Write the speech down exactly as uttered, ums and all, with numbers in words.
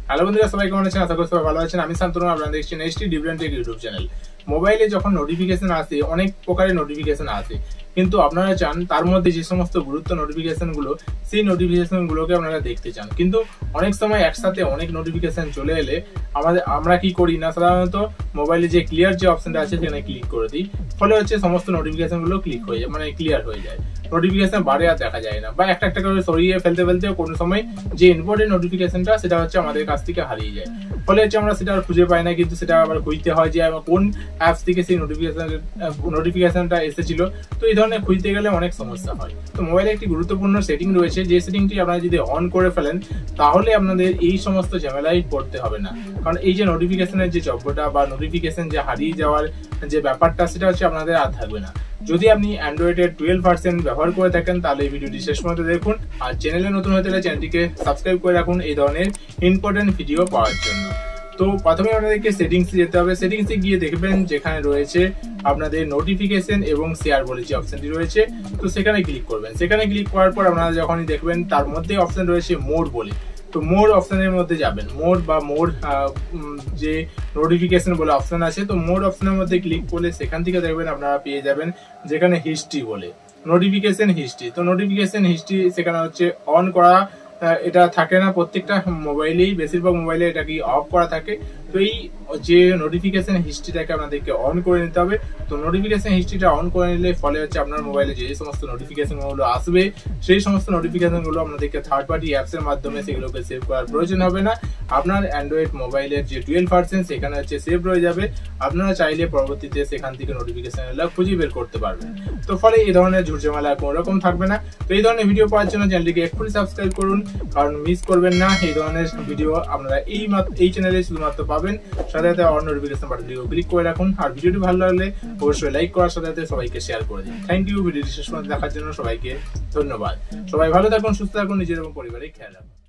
Hello বন্ধুরা, সবাই কেমন আছেন? আশা করি সবাই ভালো আছেন। আমি শান্তনু, আপনারা দেখছেন stdifferenttech ইউটিউব চ্যানেল। মোবাইলে যখন নোটিফিকেশন আসে, অনেক প্রকারের নোটিফিকেশন আসে, কিন্তু আপনারা চান তার মধ্যে যে সমস্ত গুরুত্ব নোটিফিকেশন গুলো, সেই নোটিফিকেশন গুলোকে আপনারা দেখতে চান। কিন্তু অনেক সময় একসাথে অনেক নোটিফিকেশন চলে এলে আমাদের আমরা কি করি না, সাধারণত মোবাইলে যে ক্লিয়ার যে অপশনটা আছে সেখানে ক্লিক করে দিই। ফলে হচ্ছে সমস্ত নোটিফিকেশন গুলো ক্লিক হয়ে যায়, মানে ক্লিয়ার হয়ে যায়, নোটিফিকেশন বারে আর দেখা যায় না, বা একটা একটা করে সরিয়ে ফেলতে ফেলতে কোনো সময় যে ইম্পর্টেন্ট নোটিফিকেশনটা সেটা হচ্ছে আমাদের কাছ থেকে হারিয়ে যায়। ফলে হচ্ছে আমরা সেটা আর খুঁজে পাই না, কিন্তু সেটা আবার খুঁজতে হয় যে কোন অ্যাপস থেকে সেই নোটিফিকেশন নোটিফিকেশনটা এসেছিল। তো এই ধরনের খুঁজতে গেলে অনেক সমস্যা হয়। তো মোবাইলে একটি গুরুত্বপূর্ণ সেটিং রয়েছে, যে সেটিংটি আপনারা যদি অন করে ফেলেন তাহলে আপনাদের এই সমস্ত ঝামেলায় পড়তে হবে না। কারণ এই যে নোটিফিকেশনের যে জব্বটা বা নোটিফিকেশন যে হারিয়ে যাওয়ার যে ব্যাপারটা, সেটা হচ্ছে আপনাদের আর থাকবে না। যদি আপনি অ্যান্ড্রয়েডের টুয়েলভ ভার্সন ব্যবহার করে থাকেন তাহলে এই ভিডিওটি শেষ পর্যন্ত দেখুন, আর চ্যানেলে নতুন হয়ে থাকলে চ্যানেলটিকে সাবস্ক্রাইব করে রাখুন এই ধরনের ইম্পর্টেন্ট ভিডিও পাওয়ার জন্য। তো প্রথমে আপনাদেরকে সেটিংসে যেতে হবে। সেটিংসে গিয়ে দেখবেন যেখানে রয়েছে আপনাদের নোটিফিকেশন এবং শেয়ার বলে যে অপশনটি রয়েছে, তো সেখানে ক্লিক করবেন। সেখানে ক্লিক করার পর আপনারা যখনই দেখবেন তার মধ্যে অপশন রয়েছে মোড বলে, তো মোড অপশনের মধ্যে যাবেন। মোড বা মোড যে নোটিফিকেশন বলে অপশন আছে, তো মোড অপশনের মধ্যে ক্লিক করলে সেখান থেকে দেখবেন আপনারা পেয়ে যাবেন যেখানে হিস্ট্রি বলে নোটিফিকেশন হিস্ট্রি। তো নোটিফিকেশন হিস্ট্রি সেখানে হচ্ছে অন করা এটা থাকে না, প্রত্যেকটা মোবাইলেই, বেশিরভাগ মোবাইলে এটা কি অফ করা থাকে। তো এই যে নোটিফিকেশন হিস্ট্রিটাকে আপনাদেরকে অন করে নিতে হবে। তো নোটিফিকেশন হিস্ট্রিটা অন করে নিলে ফলে হচ্ছে আপনার মোবাইলে যে সমস্ত নোটিফিকেশন গুলো আসবে, সেই সমস্ত নোটিফিকেশন গুলো আপনাদেরকে থার্ড পার্টি অ্যাপস এর মাধ্যমে সেগুলোকে সেভ করার প্রয়োজন হবে না। আপনার অ্যান্ড্রয়েড মোবাইলের যে টুয়েলভ ভার্সন সেখানে হচ্ছে সেভ রয়ে যাবে। আপনারা চাইলে পরবর্তীতে সেখান থেকে নোটিফিকেশন গুলো খুঁজে বের করতে পারবেন। তো ফলে এই ধরনের ঝুটঝামেলা কোনো রকম থাকবে না। তো এই ধরনের ভিডিও পাওয়ার জন্য চ্যানেলটিকে এক্ষুনি সাবস্ক্রাইব করুন, কারণ মিস করবেন না এই ধরনের ভিডিও। আপনারা এই এই চ্যানেলে শুধুমাত্র পাবেন। সাথে সাথে অন নোটিফিকেশন বাটনটিকে ক্লিক করে রাখুন, আর ভিডিওটি ভালো লাগলে অবশ্যই লাইক করার সাথে সাথে সবাইকে শেয়ার করে দিন। থ্যাংক ইউ ভিডিওটি শেষ পর্যন্ত দেখার জন্য সবাইকে ধন্যবাদ। সবাই ভালো থাকুন, সুস্থ থাকুন, নিজের এবং পরিবারের খেয়াল রাখুন।